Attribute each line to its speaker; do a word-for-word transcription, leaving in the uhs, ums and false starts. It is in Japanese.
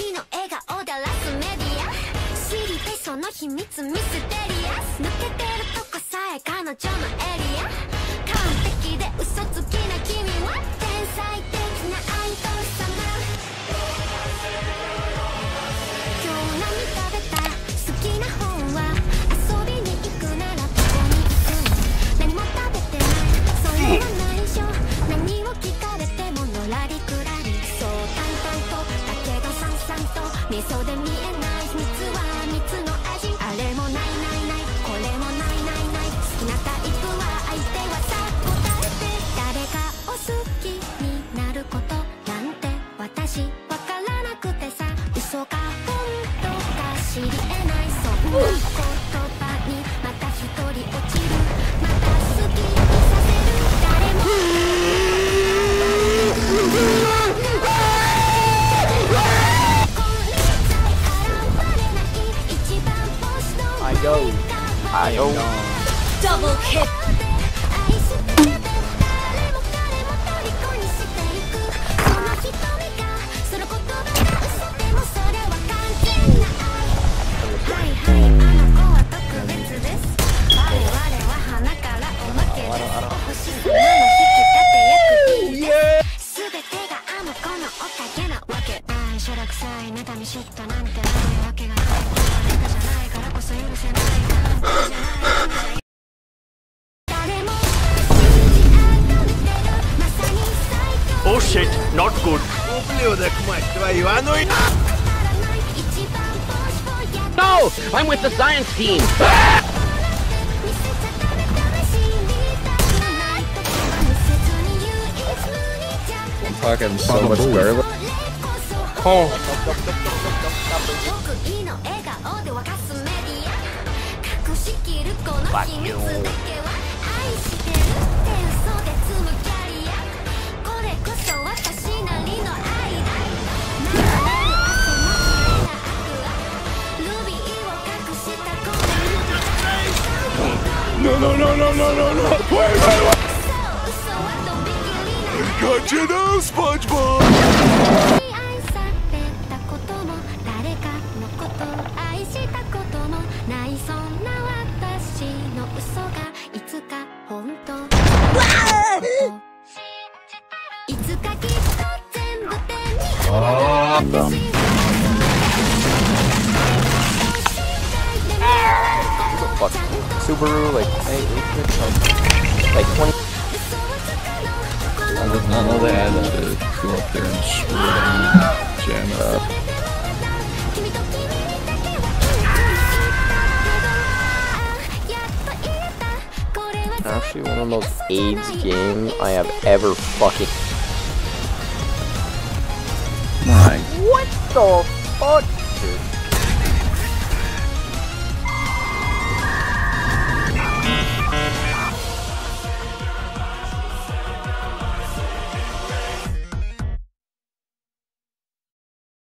Speaker 1: いの笑顔でラスメディア知りたいその秘密ミステリアス抜けてるとこさえ彼女のエリア完璧で嘘つきな君は天才的なアイドル様今日何食べた好きな本は遊びに行くならどこに行くの何も食べてないそれは内緒何を聞かれてものらりくらりそう淡々とだけどさんさんと味噌で見えない秘密は蜜の味あれもないないないこれもないないない好きなタイプは相手はさ答えて誰かを好きになることなんて私わからなくてさ嘘か本当か知り得ないそんな言葉にまた一人落ちるまた好きにさせる誰も
Speaker 2: I go. I go.
Speaker 1: Double hit.
Speaker 3: お shit, not good.
Speaker 2: No! I'm with the science team!
Speaker 4: I'm talking so much garlic.
Speaker 2: Oh.
Speaker 3: Fuck you.
Speaker 4: No, no, no, no, no, no, no! Wait, wait, wait! I got you now, SpongeBob! Oh, dumb.
Speaker 2: Fuck. Subaru, like, hey, like, like twenty.
Speaker 4: I did not know they had to go up there and screw it and jam it up.
Speaker 2: Actually, one of the most AIDS games I have ever fucking.
Speaker 4: My.
Speaker 2: What the fuck? Dude.